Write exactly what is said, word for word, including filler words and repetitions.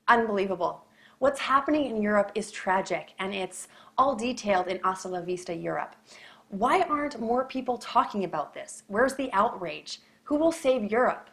Unbelievable. What's happening in Europe is tragic, and it's all detailed in Hasta la Vista Europe. Why aren't more people talking about this? Where's the outrage? Who will save Europe?